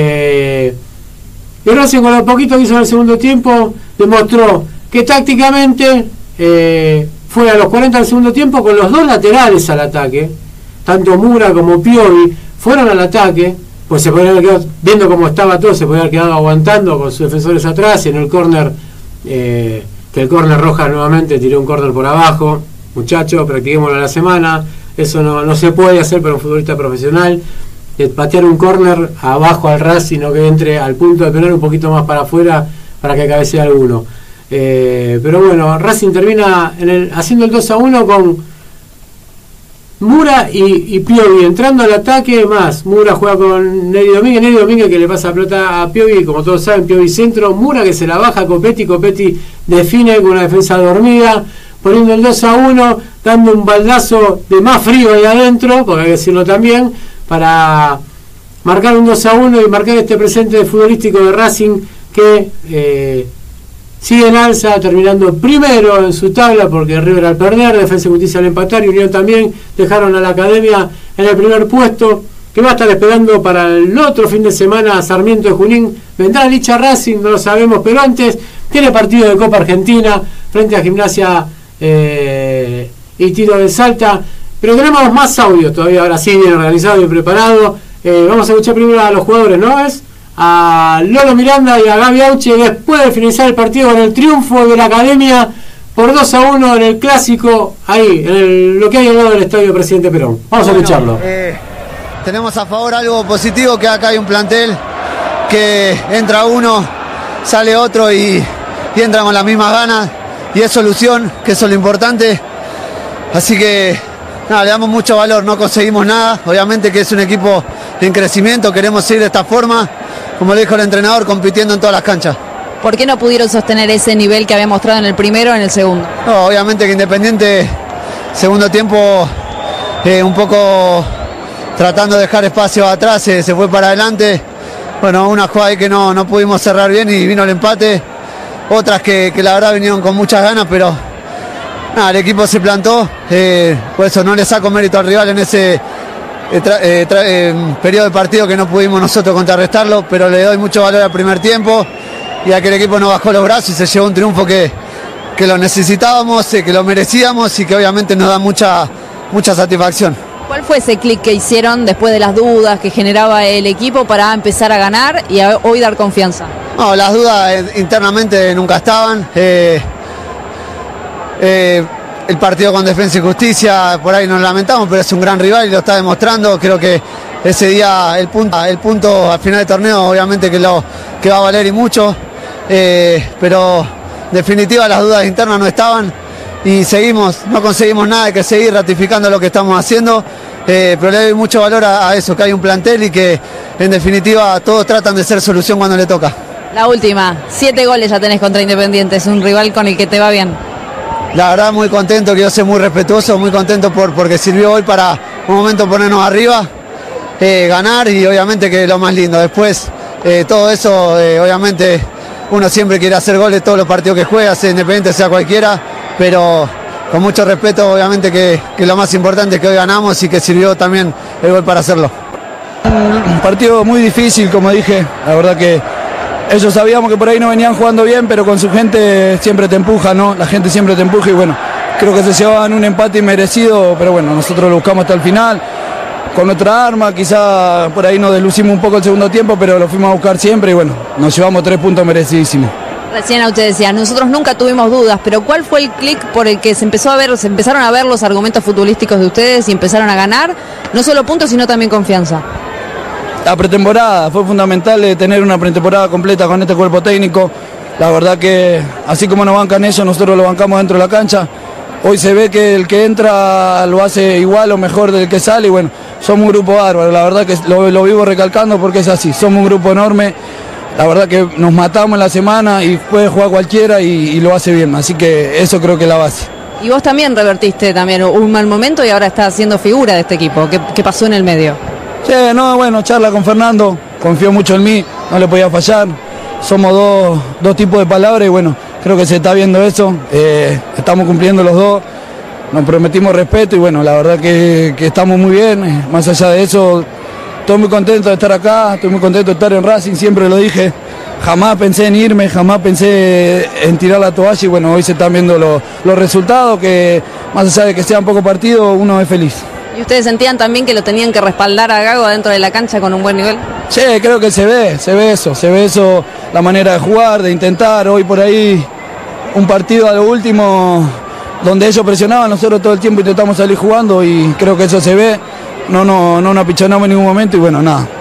y Racing con lo poquito que hizo en el segundo tiempo demostró que tácticamente fue a los 40 del segundo tiempo con los 2 laterales al ataque, tanto Mura como Piovi fueron al ataque, pues se podrían haber quedado, viendo cómo estaba todo, se podrían haber quedado aguantando con sus defensores atrás. En el córner, que el córner Rojas nuevamente tiró un córner por abajo. Muchachos, practiquémoslo a la semana. Eso no se puede hacer para un futbolista profesional. Patear un córner abajo al Racing, no que entre al punto de penal un poquito más para afuera para que cabecee alguno. Pero bueno, Racing termina haciendo el 2-1 con Mura y Piovi entrando al ataque más. Mura juega con Neri Domínguez que le pasa la pelota a Piovi, como todos saben, Piovi centro, Mura que se la baja a Copetti define con una defensa dormida, poniendo el 2-1, dando un baldazo de más frío ahí adentro, porque hay que decirlo también, para marcar un 2-1 y marcar este presente futbolístico de Racing que sigue en alza, terminando primero en su tabla, porque River al perder, Defensa y Justicia al empatar y Unión también dejaron a la Academia en el primer puesto, que va a estar esperando para el otro fin de semana Sarmiento de Junín. Vendrá Licha Racing, no lo sabemos, pero antes tiene partido de Copa Argentina frente a Gimnasia y Tiro de Salta, pero tenemos más audios todavía, ahora sí, bien organizado y preparado. Vamos a escuchar primero a los jugadores, ¿no? Es a Lolo Miranda y a Gaby Auche después de finalizar el partido con el triunfo de la Academia por 2-1 en el clásico, ahí, en lo que hay al lado del estadio Presidente Perón. Vamos a escucharlo. Tenemos a favor algo positivo, que acá hay un plantel que entra uno, sale otro y entran con las mismas ganas, y es solución, que eso es lo importante. Así que nada, le damos mucho valor, no conseguimos nada, obviamente que es un equipo en crecimiento, queremos seguir de esta forma, como le dijo el entrenador, compitiendo en todas las canchas. ¿Por qué no pudieron sostener ese nivel que había mostrado en el primero en el segundo? No, obviamente que Independiente, segundo tiempo, un poco tratando de dejar espacio atrás, se fue para adelante. Bueno, una jugada ahí que no pudimos cerrar bien y vino el empate. Otras que la verdad vinieron con muchas ganas, pero nada, el equipo se plantó. Por eso no le saco mérito al rival en ese periodo de partido que no pudimos nosotros contrarrestarlo, pero le doy mucho valor al primer tiempo y a que el equipo no bajó los brazos y se llevó un triunfo que lo necesitábamos, que lo merecíamos y que obviamente nos da mucha satisfacción. ¿Cuál fue ese clic que hicieron después de las dudas que generaba el equipo para empezar a ganar y hoy dar confianza? No, las dudas internamente nunca estaban. El partido con Defensa y Justicia, por ahí nos lamentamos, pero es un gran rival y lo está demostrando. Creo que ese día el punto al final del torneo obviamente que va a valer y mucho, pero en definitiva las dudas internas no estaban y no conseguimos nada, hay que seguir ratificando lo que estamos haciendo, pero le doy mucho valor a eso, que hay un plantel y que en definitiva todos tratan de ser solución cuando le toca. La última, 7 goles ya tenés contra Independiente, es un rival con el que te va bien. La verdad muy contento, que yo soy muy respetuoso, muy contento porque sirvió hoy para un momento ponernos arriba, ganar y obviamente que es lo más lindo. Después todo eso, obviamente uno siempre quiere hacer goles todos los partidos que juega, sea Independiente, sea cualquiera, pero con mucho respeto, obviamente que lo más importante es que hoy ganamos y que sirvió también el gol para hacerlo. Un partido muy difícil, como dije, la verdad que ellos sabíamos que por ahí no venían jugando bien, pero con su gente siempre te empuja, ¿no? La gente siempre te empuja y bueno, creo que se llevaban un empate inmerecido, pero bueno, nosotros lo buscamos hasta el final, con nuestra arma, quizá por ahí nos deslucimos un poco el segundo tiempo, pero lo fuimos a buscar siempre y bueno, nos llevamos 3 puntos merecidísimos. Recién usted decía, nosotros nunca tuvimos dudas, pero ¿cuál fue el clic por el que se empezaron a ver los argumentos futbolísticos de ustedes y empezaron a ganar, no solo puntos, sino también confianza? La pretemporada, fue fundamental tener una pretemporada completa con este cuerpo técnico. La verdad que así como nos bancan ellos, nosotros lo bancamos dentro de la cancha. Hoy se ve que el que entra lo hace igual o mejor del que sale y bueno, somos un grupo bárbaro, la verdad que lo vivo recalcando porque es así, somos un grupo enorme, la verdad que nos matamos en la semana y puede jugar cualquiera y lo hace bien, así que eso creo que es la base. Y vos también revertiste también un mal momento y ahora estás siendo figura de este equipo, ¿qué pasó en el medio? Sí, no, bueno, charla con Fernando, confió mucho en mí, no le podía fallar, somos dos tipos de palabras y bueno, creo que se está viendo eso, estamos cumpliendo los dos, nos prometimos respeto y bueno, la verdad que estamos muy bien, más allá de eso, estoy muy contento de estar acá, estoy muy contento de estar en Racing, siempre lo dije, jamás pensé en irme, jamás pensé en tirar la toalla y bueno, hoy se están viendo los resultados, que más allá de que sean pocos partidos, uno es feliz. ¿Y ustedes sentían también que lo tenían que respaldar a Gago dentro de la cancha con un buen nivel? Sí, creo que se ve eso, la manera de jugar, de intentar, hoy por ahí un partido a lo último donde ellos presionaban, nosotros todo el tiempo intentamos salir jugando y creo que eso se ve, no nos apichonamos en ningún momento y bueno, nada.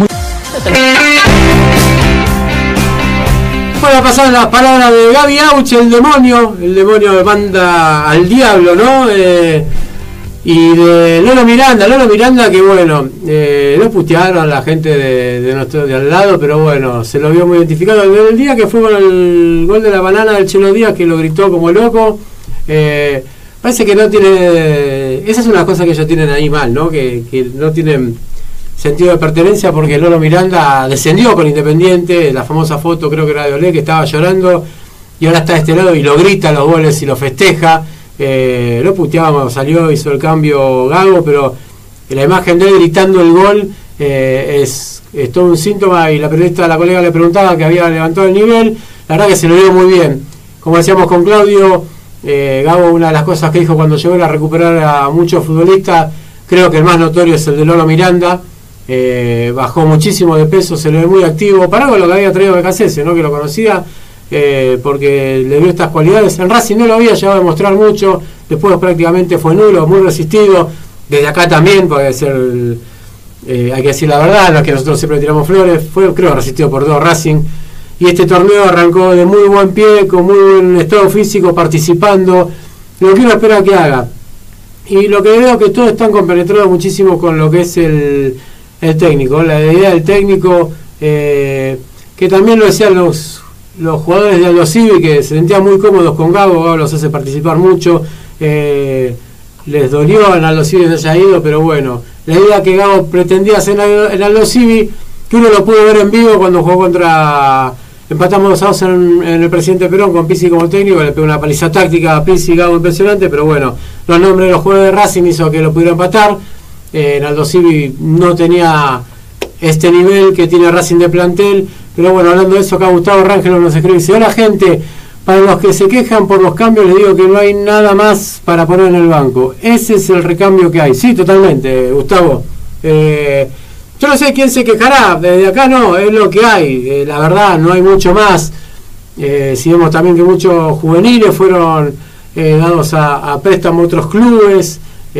Bueno, pasaron las palabras de Gaby Auche, el demonio manda al diablo, ¿no? Y de Lolo Miranda que bueno, lo putearon a la gente de al lado, pero bueno, se lo vio muy identificado. El día que fue con el gol de la banana del Chelo Díaz, que lo gritó como loco, parece que no tiene, esa es una cosa que ellos tienen ahí mal, ¿no? Que no tienen sentido de pertenencia, porque Lolo Miranda descendió con Independiente, la famosa foto creo que era de Olé, que estaba llorando, y ahora está de este lado y lo grita los goles y lo festeja. Lo puteaba cuando salió, hizo el cambio Gago, pero la imagen de él gritando el gol es todo un síntoma, y la colega le preguntaba que había levantado el nivel. la verdad que se lo dio muy bien. Como decíamos con Claudio, Gabo, una de las cosas que dijo cuando llegó era recuperar a muchos futbolistas. Creo que el más notorio es el de Lolo Miranda. Bajó muchísimo de peso, se lo ve muy activo, para algo lo que había traído Becasese, ¿no? Que lo conocía, porque le dio estas cualidades. En Racing no lo había llegado a demostrar mucho, después prácticamente fue nulo, muy resistido. Desde acá también, puede ser, hay que decir la verdad, los que nosotros siempre tiramos flores, fue, creo, resistido por todo Racing. Y este torneo arrancó de muy buen pie, con muy buen estado físico, participando, lo que uno espera que haga. Y lo que veo que todos están compenetrados muchísimo con lo que es el técnico, la idea del técnico, que también lo decían los jugadores de Aldo Civi, que se sentían muy cómodos con Gabo los hace participar mucho, les dolió en Aldo Civi que se haya ido, pero bueno, la idea que Gabo pretendía hacer en Aldo Civi, que uno lo pudo ver en vivo cuando jugó contra... Empatamos 2-2 en el Presidente Perón con Pizzi como técnico, le pegó una paliza táctica a Pizzi y Gabo impresionante, pero bueno, los nombres de los jugadores de Racing hizo que lo pudiera empatar. En Aldo Civi no tenía este nivel que tiene Racing de plantel, pero bueno, hablando de eso, acá Gustavo Rangel nos escribe, dice: hola gente, para los que se quejan por los cambios les digo que no hay nada más para poner en el banco, ese es el recambio que hay. Sí, totalmente, Gustavo. Yo no sé quién se quejará, desde acá no, es lo que hay, la verdad, no hay mucho más. Si vemos también que muchos juveniles fueron dados a préstamo a otros clubes.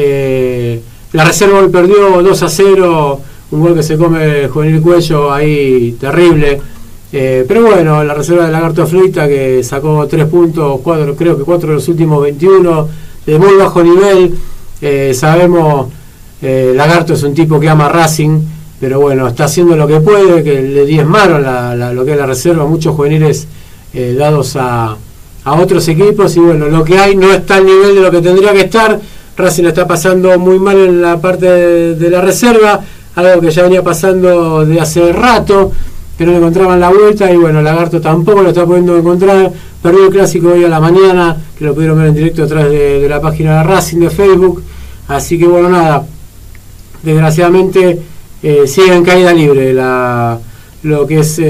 La Reserva hoy perdió 2-0, un gol que se come el juvenil Cuello ahí, terrible. Pero bueno, la Reserva de Lagarto Fleita, que sacó 3 puntos, creo que 4 de los últimos 21, de muy bajo nivel. Sabemos, Lagarto es un tipo que ama Racing, pero bueno, está haciendo lo que puede, que le diezmaron lo que es la Reserva, muchos juveniles dados a otros equipos, y bueno, lo que hay no está al nivel de lo que tendría que estar. Racing está pasando muy mal en la parte de la Reserva, algo que ya venía pasando de hace rato, que no le encontraban la vuelta, y bueno, Lagarto tampoco lo está pudiendo encontrar. Perdió el clásico hoy a la mañana, que lo pudieron ver en directo a través de la página de Racing de Facebook, así que bueno, nada, desgraciadamente sigue en caída libre lo que es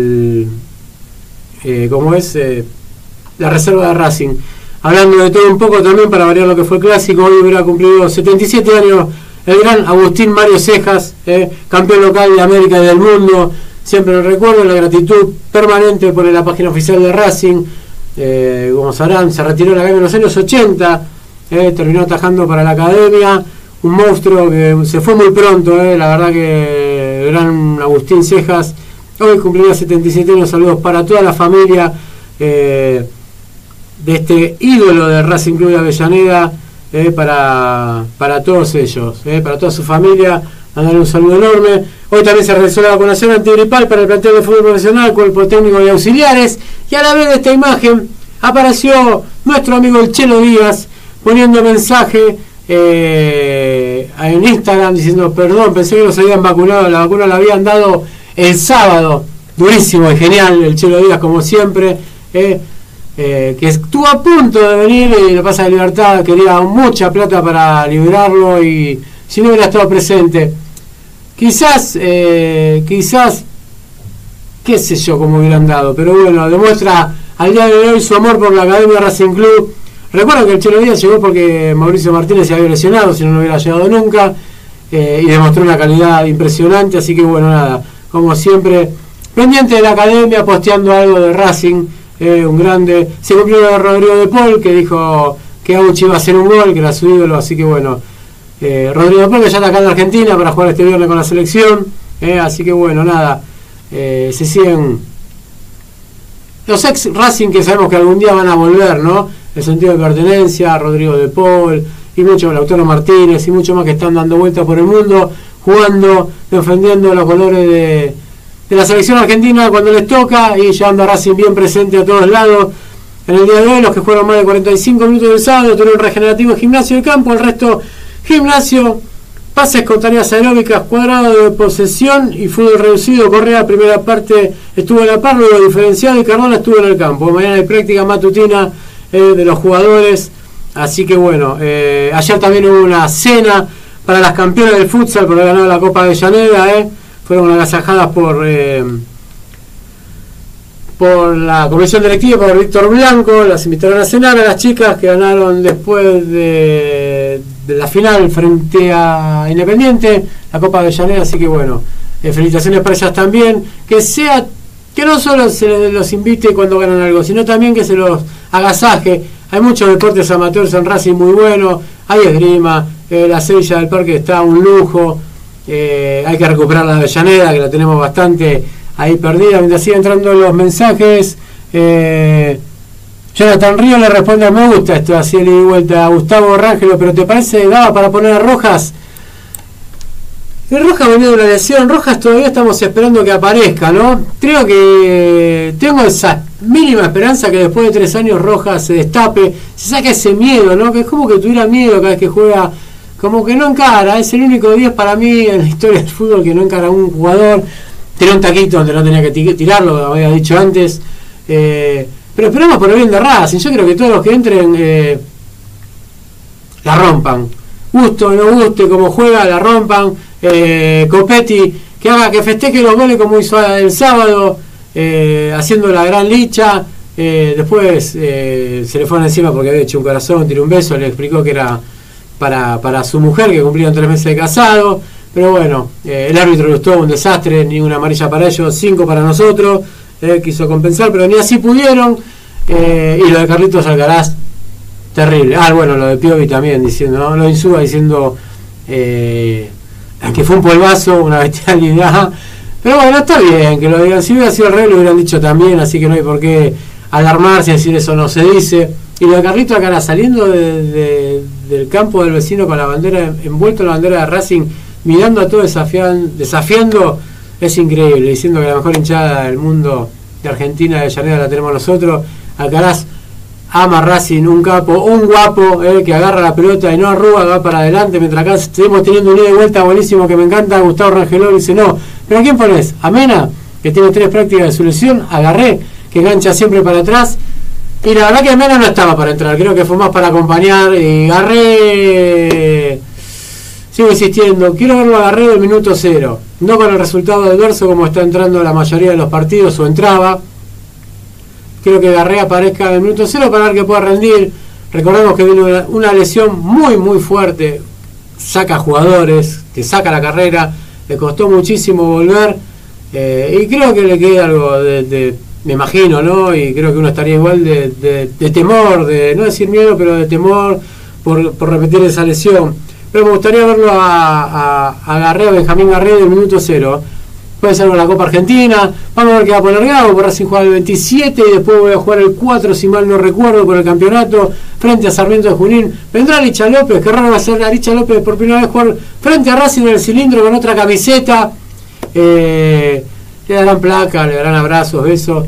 la Reserva de Racing. Hablando de todo un poco también, para variar lo que fue el clásico, hoy hubiera cumplido 77 años el gran Agustín Mario Cejas, campeón local de América y del mundo. Siempre lo recuerdo, la gratitud permanente por la página oficial de Racing. Como sabrán, se retiró de la academia en los años 80, terminó atajando para la academia. Un monstruo que se fue muy pronto, la verdad que el gran Agustín Cejas hoy cumpliría 77 años. Saludos para toda la familia de este ídolo de Racing Club de Avellaneda, para todos ellos, para toda su familia, mandarle un saludo enorme. Hoy también se realizó la vacunación antigripal para el plantel de fútbol profesional, cuerpo técnico y auxiliares, y a la vez de esta imagen apareció nuestro amigo el Chelo Díaz poniendo mensaje en Instagram diciendo: perdón, pensé que los habían vacunado, la vacuna la habían dado el sábado. Durísimo y genial el Chelo Díaz, como siempre, que estuvo a punto de venir, y lo pasa de Libertad, quería mucha plata para liberarlo, y si no hubiera estado presente, quizás qué sé yo cómo hubieran dado, pero bueno, demuestra al día de hoy su amor por la Academia Racing Club. Recuerdo que el Chelo Díaz llegó porque Mauricio Martínez se había lesionado, si no, no hubiera llegado nunca, y demostró una calidad impresionante. Así que bueno, nada, como siempre, pendiente de la academia, posteando algo de Racing, un grande. Se cumplió lo de Rodrigo de Paul, que dijo que Auchi iba a hacer un gol, que era su ídolo. Así que bueno, Rodrigo de Paul, que ya está acá en Argentina para jugar este viernes con la selección, así que bueno, nada, se siguen los ex Racing, que sabemos que algún día van a volver, ¿no? El sentido de pertenencia, Rodrigo de Paul y mucho, Lautaro Martínez y mucho más, que están dando vueltas por el mundo, jugando, defendiendo los colores de la selección argentina cuando les toca, y llevando a Racing bien presente a todos lados. En el día de hoy, los que jugaron más de 45 minutos del sábado tuvieron regenerativo en gimnasio de campo, el resto gimnasio, pases con tareas aeróbicas, cuadrado de posesión y fútbol reducido. Correa, primera parte, estuvo en la par, luego diferenciado, y Cardona estuvo en el campo. Mañana hay práctica matutina de los jugadores, así que bueno, ayer también hubo una cena para las campeonas del futsal por haber ganado la Copa de Avellaneda, fueron agasajadas por por la comisión directiva, por Víctor Blanco. Las invitaron a cenar a las chicas que ganaron después de la final frente a Independiente, la Copa Avellaneda, así que bueno, felicitaciones para ellas también, que no solo se los invite cuando ganan algo, sino también que se los agasaje. Hay muchos deportes amateurs en Racing muy buenos, hay esgrima, la Sevilla del Parque está un lujo, hay que recuperar la Avellaneda, que la tenemos bastante ahí perdida. Mientras siguen entrando los mensajes, Jonathan Río le responde: me gusta esto así de vuelta a Gustavo Rangelo, pero ¿te parece daba para poner a Rojas? El Rojas venía de una lesión. Rojas todavía estamos esperando que aparezca, ¿no? Creo que tengo esa mínima esperanza que después de 3 años Rojas se destape, se saque ese miedo, ¿no? Que es como que tuviera miedo cada vez que juega, como que no encara. Es el único 10 para mí en la historia del fútbol que no encara a un jugador. Tiene un taquito donde no tenía que tirarlo, lo había dicho antes. Pero esperamos por el bien de Racing. Yo creo que todos los que entren la rompan. Gusto o no guste como juega, la rompan. Copetti, que festeje los goles como hizo el sábado, haciendo la gran licha. Después se le fueron encima porque había hecho un corazón, tiró un beso, le explicó que era para su mujer, que cumplían 3 meses de casado. Pero bueno, el árbitro le gustó, un desastre, ni una amarilla para ellos, 5 para nosotros. Quiso compensar, pero ni así pudieron. Y lo de Carlitos Alcaraz, terrible. Bueno, lo de Piovi también, diciendo, ¿no? Lo de Insúa diciendo que fue un polvazo, una bestialidad. Pero bueno, está bien que lo digan. Si hubiera sido el rey, lo hubieran dicho también, así que no hay por qué alarmarse y decir eso no se dice. Y lo de Carlitos Alcaraz saliendo del campo del vecino con la bandera, envuelto en la bandera de Racing, mirando a todos desafiando, es increíble, diciendo que la mejor hinchada del mundo de Argentina, de Avellaneda, la tenemos nosotros. Alcaraz ama Racing, un capo, un guapo, que agarra la pelota y no arruga, va para adelante, mientras acá seguimos teniendo un ida y vuelta buenísimo que me encanta. Gustavo Rangel dice: no, pero ¿a quién pones? ¿A Mena, que tiene 3 prácticas de su lesión? ¿A Garré, que engancha siempre para atrás? Y la verdad que Mena no estaba para entrar, creo que fue más para acompañar. Y Garré, sigo insistiendo, quiero verlo a Garré del minuto 0, no con el resultado adverso como está entrando la mayoría de los partidos, o entraba. Quiero que Garré aparezca en el minuto 0 para ver que pueda rendir. Recordemos que viene una lesión muy muy fuerte, saca jugadores, te saca la carrera, le costó muchísimo volver, y creo que le queda algo me imagino, ¿no? Y creo que uno estaría igual de temor, de no decir miedo, pero de temor por repetir esa lesión. Pero me gustaría verlo a Garré, a Benjamín Garré del minuto 0. Puede ser la Copa Argentina, vamos a ver qué va a poner Gago, por Racing juega el 27 y después voy a jugar el 4, si mal no recuerdo, por el campeonato, frente a Sarmiento de Junín. Vendrá Licha López, que raro va a ser a Licha López por primera vez jugar frente a Racing en el cilindro con otra camiseta. Le darán placa, le darán abrazos, besos.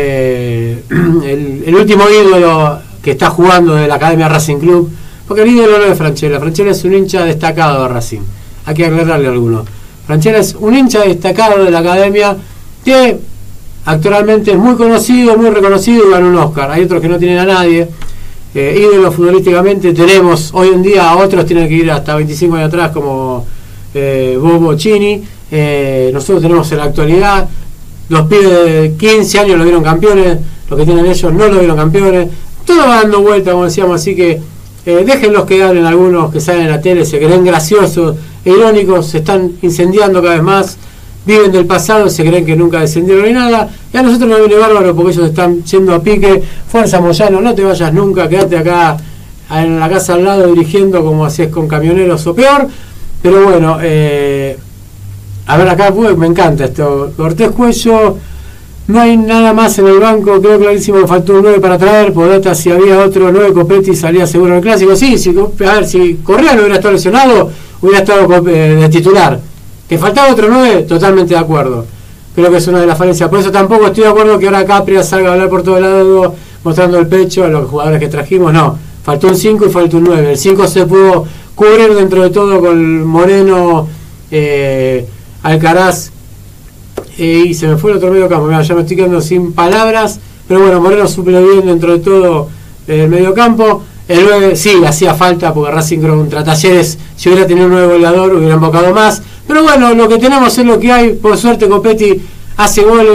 El último ídolo que está jugando de la Academia Racing Club, porque el ídolo no es Franchella. Franchella es un hincha destacado de Racing, hay que aclararle a algunos. Franchella es un hincha destacado de la academia que actualmente es muy conocido, muy reconocido y gana un Oscar. Hay otros que no tienen a nadie. Ídolos futbolísticamente tenemos hoy en día, a otros tienen que ir hasta 25 años atrás, como Bobo Chini. Nosotros tenemos en la actualidad, los pibes de 15 años lo vieron campeones, los que tienen ellos no lo vieron campeones. Todo va dando vuelta, como decíamos, así que déjenlos que hablen algunos que salen en la tele, se creen graciosos, irónicos, se están incendiando cada vez más, viven del pasado, se creen que nunca descendieron ni nada, y a nosotros nos viene bárbaro porque ellos están yendo a pique. Fuerza Moyano, no te vayas nunca, quédate acá en la casa al lado dirigiendo como hacías con Camioneros o peor. Pero bueno, a ver acá, pues, me encanta esto. Cortés Cuello, no hay nada más en el banco, creo clarísimo que faltó un 9 para traer. Podata, si había otro 9, Copetti salía seguro en el clásico. Sí, a ver, si Correa no hubiera estado lesionado, hubiera estado de titular. Que faltaba otro 9, totalmente de acuerdo. Creo que es una de las falencias. Por eso tampoco estoy de acuerdo que ahora Capria salga a hablar por todo lado, mostrando el pecho a los jugadores que trajimos. No, faltó un 5 y faltó un 9. El 5 se pudo cubrir dentro de todo con Moreno, Alcaraz, y se me fue el otro medio campo. Mira, ya me estoy quedando sin palabras, pero bueno, Moreno suple bien dentro de todo el medio campo. El 9 sí hacía falta porque Racing contra Talleres, si hubiera tenido un 9 goleador hubiera embocado más, pero bueno, lo que tenemos es lo que hay. Por suerte Copetti hace goles,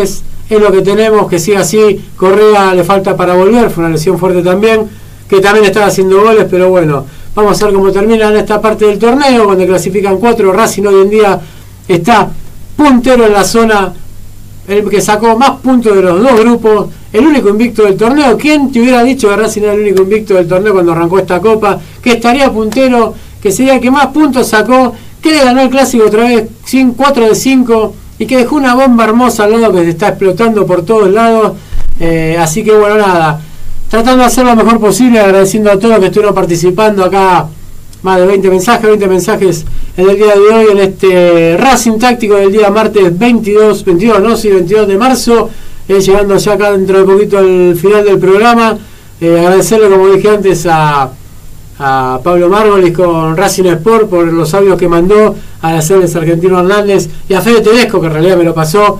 es lo que tenemos, que siga así. Correa le falta para volver, fue una lesión fuerte también, que también estaba haciendo goles, pero bueno, vamos a ver cómo termina en esta parte del torneo, donde clasifican 4. Racing hoy en día está puntero en la zona, el que sacó más puntos de los dos grupos, el único invicto del torneo. ¿Quién te hubiera dicho que Racing era el único invicto del torneo cuando arrancó esta copa? Que estaría puntero, que sería el que más puntos sacó, que le ganó el clásico otra vez 4 de 5 y que dejó una bomba hermosa al lado que se está explotando por todos lados. Así que bueno, nada, tratando de hacer lo mejor posible, agradeciendo a todos los que estuvieron participando acá. Más de 20 mensajes en el día de hoy, en este Racing Táctico del día martes 22 de marzo, llegando ya acá dentro de poquito al final del programa. Agradecerle, como dije antes, a Pablo Margolis con Racing Sport por los audios que mandó, a Araceles Argentino Hernández y a Fede Tedesco, que en realidad me lo pasó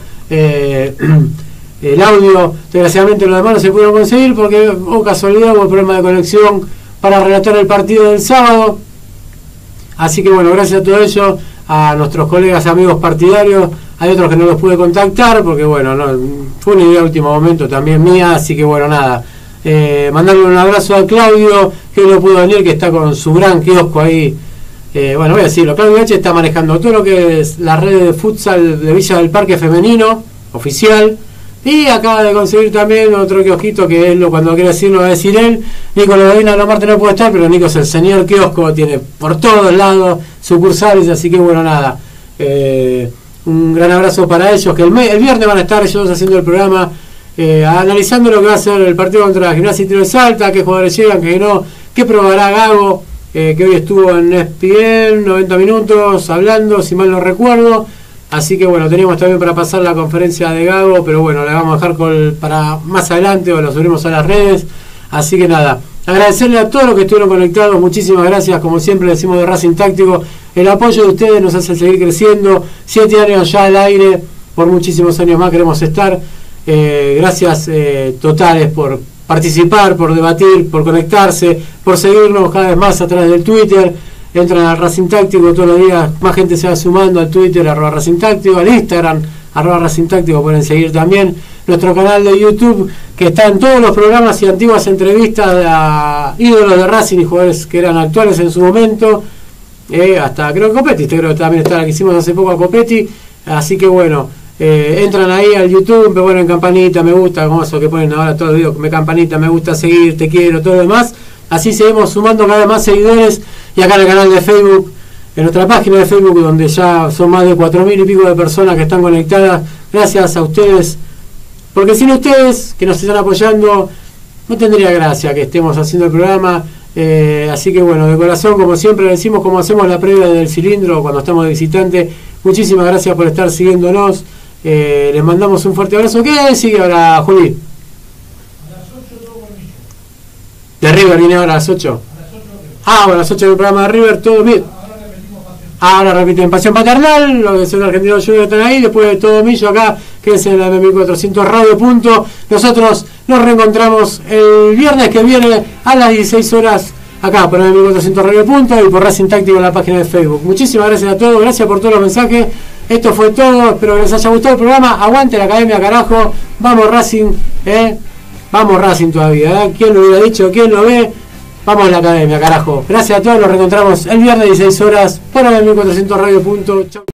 el audio. Desgraciadamente los demás no se pudieron conseguir porque casualidad hubo problema de conexión para relatar el partido del sábado. Así que bueno, gracias a todo ello, a nuestros colegas, amigos partidarios. Hay otros que no los pude contactar porque bueno, no, fue una idea de último momento también mía, así que bueno, nada, mandarle un abrazo a Claudio, que no pudo venir, que está con su gran kiosco ahí. Bueno, voy a decirlo, Claudio H está manejando todo lo que es la red de futsal de Villa del Parque femenino, oficial. Y acaba de conseguir también otro kiosquito, que él, cuando quiera decirlo, va a decir él. Nico Lodovina de la Marte no puede estar, pero Nico es el señor kiosco, tiene por todos lados sucursales, así que bueno, nada. Un gran abrazo para ellos, que el viernes van a estar ellos haciendo el programa, analizando lo que va a ser el partido contra Gimnasia y Tiro de Salta, qué jugadores llegan, qué no, qué probará Gago, que hoy estuvo en ESPN 90 minutos hablando, si mal no recuerdo. Así que bueno, teníamos también para pasar la conferencia de Gago, pero bueno, la vamos a dejar para más adelante o lo subimos a las redes. Así que nada, agradecerle a todos los que estuvieron conectados, muchísimas gracias, como siempre decimos de Racing Táctico, el apoyo de ustedes nos hace seguir creciendo, 7 años ya al aire, por muchísimos años más queremos estar. Gracias totales por participar, por debatir, por conectarse, por seguirnos cada vez más a través del Twitter. Entran al Racing Táctico todos los días, más gente se va sumando al Twitter, @Racing Táctico, al Instagram, @Racing Táctico, pueden seguir también nuestro canal de YouTube, que está en todos los programas y antiguas entrevistas a ídolos de Racing y jugadores que eran actuales en su momento, hasta creo que Copetti, creo que también está, la que hicimos hace poco a Copetti, así que bueno, entran ahí al YouTube, me ponen campanita, me gusta, como eso que ponen ahora todos los videos, me campanita, me gusta, seguir, te quiero, todo lo demás. Así seguimos sumando cada vez más seguidores, y acá en el canal de Facebook, en nuestra página de Facebook, donde ya son más de 4.000 y pico de personas que están conectadas, gracias a ustedes, porque sin ustedes que nos están apoyando no tendría gracia que estemos haciendo el programa. Así que bueno, de corazón, como siempre decimos, como hacemos la previa del cilindro cuando estamos de visitante, muchísimas gracias por estar siguiéndonos. Les mandamos un fuerte abrazo. ¿Qué sigue ahora, Juli? De River viene ahora a las 8. Bueno, a las 8 del programa de River, todo bien. Ahora repiten Pasión Paternal, lo que son argentinos Junior están ahí, después de todo millo acá, quédense en la M1400 Radio Punto. Nosotros nos reencontramos el viernes que viene a las 16 horas acá por M1400 Radio Punto y por Racing Táctico en la página de Facebook. Muchísimas gracias a todos, gracias por todos los mensajes. Esto fue todo, espero que les haya gustado el programa. Aguante la academia, carajo. Vamos Racing, Vamos Racing todavía, ¿Quién lo hubiera dicho? ¿Quién lo ve? Vamos a la academia, carajo. Gracias a todos, nos reencontramos el viernes 16 horas por el 1400 Radio Punto. Chau.